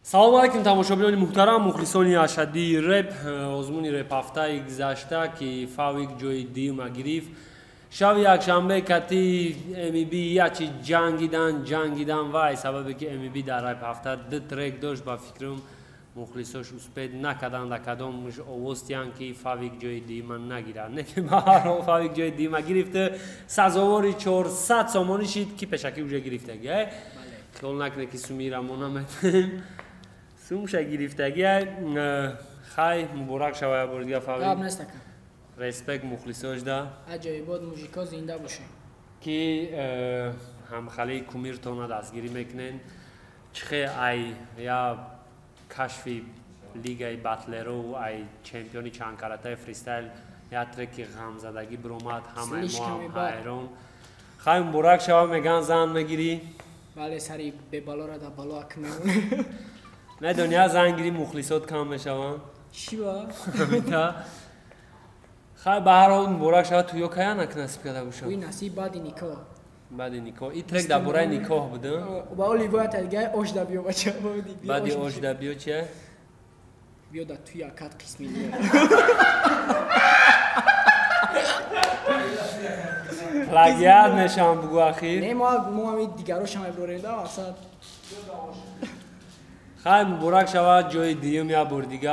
салом алейкум тамошобинони муҳтарам, мухлисони ашаддии реп. озмуни реп ҳафтаи гузашта ки фавик ҷои дуюма гирифт. шаби якшанбе кати МБ ячи ҷангидан вай сабабе ки МБ дар реп ҳафта ду трек дошт. ба фикрам мухлисош успед накарданд да кадомаш овоз диҳанд ки фавик ҷои дуюма нагирад. Не ки ба ҳар ҳол фавик ҷои дуюма гирифта, сазовори 400 сомонӣ шид ки пешакӣ уже гирифтагӣ. хиёл накунед ки сумира мо наметавонем сумша гирифтагӣ. хай муборак шавая бори дига фавик. респект мухлисош да аҷоибот мужико зинда бошед ки ҳамхалии кумиртона дастгирӣ мекунен. чихе ай я кашфи лигаи батлеру ай чемпиони чанкаратаи фристайл я треки ғамзадагӣ биромад. ҳамаи мо ҳам ҳайрон. хай муборак шава. меган зан мегирӣ? бале сари бебалора да балоак мемоне. медони я зан гирӣ мухлисот кам мешаванд. чӣ ба хай ба ҳар ҳол муборак шава. ту ё кая насиб карда бошад? уи насиб баъди никоҳ. баъди никоҳ. ин трек дар бораи никоҳ буда? ба оли бояд дига ош да биё бача. баъди ош да биё чия? биё да ту якат қисми плагиат мешавам бугу ахир. не мо ҳами дигарошам меброрем да масад. хай муборак шавад. ҷои дуюм я бор дига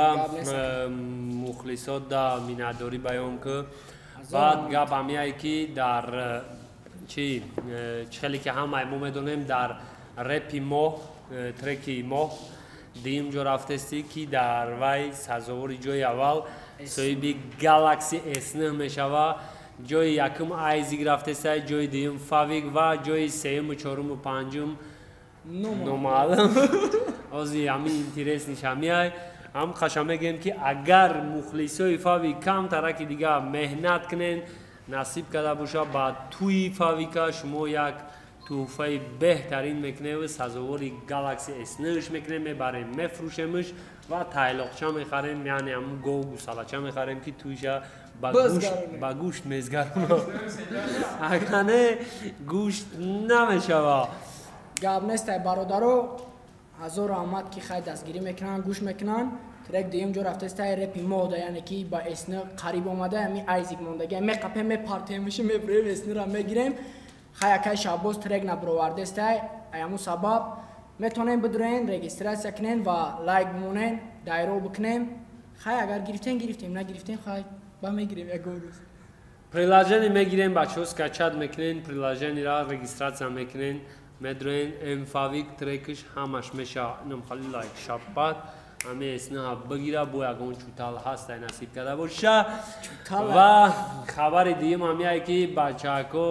мухлисот да миннатдорӣ баён кӯ. баъд гап ҳамияе ки дар чӣ хеле ки ҳамаи мо медонем дар репи моҳ треки моҳ дуюм ҷо рафтестӣ ки дар вай сазовори ҷои аввал соҳиби Galaxy S9 мешава. ҷои якум айзик рафтеста, ҷои дуюм фавик ва ҷои сеюму чоруму панҷум номаълум. ози ҳамин интересниш ҳамияй. ҳам хаша мегӯем ки агар мухлисои фавик кам тараки дига меҳнат кунен, насиб карда боша ба туи фавика шумо як тӯҳфаи беҳтарин мекунем. сазовори Galaxy S9 мекунем, мебарем мефурӯшемш ва тайлоқча мехарем, яъне ҳамун гов гусалача мехарем ки туиша ба гӯшт мезгарона. агар не гӯшт намешава. гап нестай бародаро. ҳазору раҳмат ки хай дастгирӣ мекунанд, гӯш мекунанд. трек дуюм ҷо рафтестай репи моҳда, яъне ки ба S9 қариб омада, ҳамин айзик мондаги меқапем мепартемиши мебурем S9-ра мегирем. хай якай шаббоз трек набировардестай, ҳамун сабаб метавонем бидурен, регистратсия кунен ва лайк бимонен, дайро бикунем. хай агар гирифтем гирифтем, нагирифтем хай ба мегирем ягон рӯз. приложение мегирем, бачаҳо скачат мекунен, приложениеро регистратсия мекунен, медурен мфавик трекиш ҳамаш меша номхали лайк шаббат ҳамин S9 бигира бо ягон чӯтал ҳастай насиб карда боша. ва хабари дуюм ҳамияе ки бачаҳо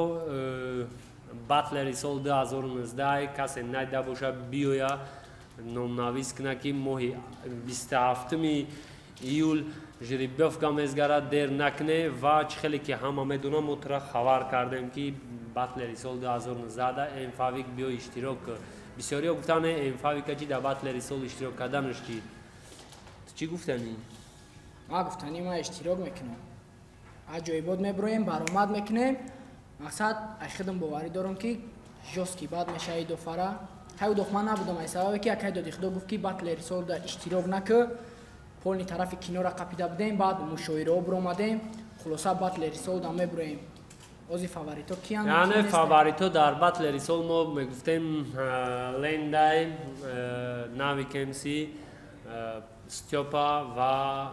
батлери соли 2019 касе надида боша биёя номнавис куна ки моҳи 27 июл жеребьевка мезгарад, дер накуне. ва чӣ хеле ки ҳама медонам мо тура хабар кардем ки батлери соли 2019 мфавик биё иштирок кӯ. бисёриҳо гуфтанд мфавика ҷи дар батлери сол иштирок карданаш ҷи. ту чӣ гуфтанӣ? ма гуфтанӣ ма иштирок мекунам. аҷоибот мебироем, баромад мекунем. мақсад ай худам боварӣ дорам ки жостки бад мешави дофара. ҳай удохман набудам ай сабабе ки якай доди худо гуфт ки батлери сол да иштирок накӯ. полни тарафи кинора қапида будем, баъд мушоираҳо биромадем. хулоса батлери сол да мебироем. ози фаворито киянд? яъне фаворито дар батлери сол мо мегуфтем лендай, навик МС, стёпа ва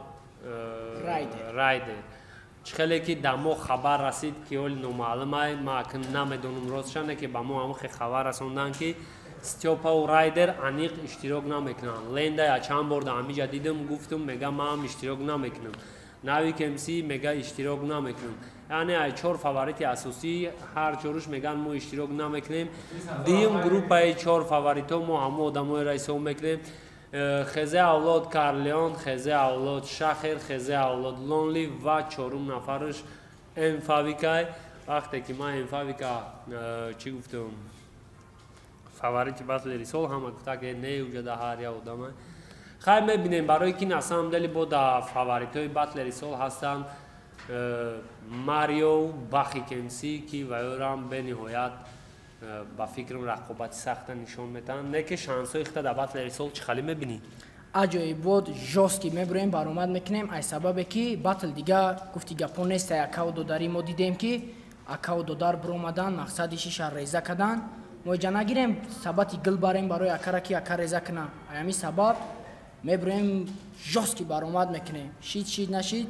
райдер. чӣ хеле ки дар мо хабар расид ки оли номаълумай, ма намедонам ростшане ки ба мо ҳамахе хабар расонданд ки стёпаву райдер аниқ иштирок намекунанд. лендай я чанд бор дар ҳамиҷа дидам, гуфтам мега ман иштирок намекунам. навик МС мега иштирок намекунам. яъне ай чор фаворити асосӣ ҳар чоруш меган мо иштирок намекунем. дуюм группаи чор фаворито мо ҳамо одамоеро ҳисоб мекунем. хезе авлод Карлеон, хезе авлод Шахер, хезе авлод Лонли ва чорум нафараш мфавикай. вақте ки ман мфавика чӣ гуфтам фаворити батлери сол, ҳама гуфта ки не уҷа да ҳар як одама. хай мебинем барои ки на самом деле бо дар фаворитои батлери сол ҳастанд Марио Бахик МС ки ваёрам бениҳоят با فکرم رقابت سخت نشون میدن نه که شانس های اختیار دعوت لرسول چخالی میبینی اجای بود جوسکی میبریم برآمد میکنیم ای سببه که باتل دیگه گفتی گپو نیست اکاو دوداری ما دیدیم که اکاو دودار برآمدن مقصدش شرریزه کردن ما جا نگیریم ثباتی گل بریم برای اکرکی اکریزه کنه ایمی سبب میبریم جوسکی برآمد میکنیم شید نشید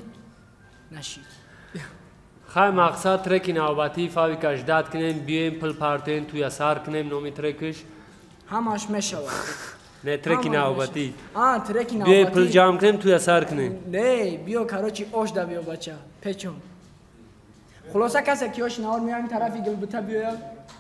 خواهی مقصد ترکی نوبتی فاوی کشداد کنیم بیایم پل پارتین توی اثار کنیم نومی ترکش همش میشود نه ترکی نوبتی ترکی نوبتی بیایم پل جام کنیم توی اثار کنیم نه بیو کاروچی اوش دا بیو بچه پیچون خلاصه کسی که اوش نهار میایم طرفی گل بوتا بیو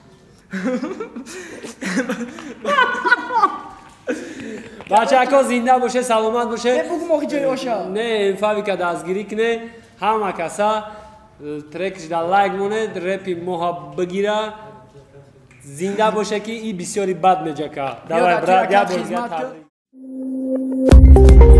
بچه اکا زنده باشه سلامت باشه بگو موقع جای اوشا نه این فاوی که دستگیری کنه همه کسا ترکش در لایک مونه رپی موها بگیره زنده باشه که این بسیاری بد میجه که بیا برای خدمت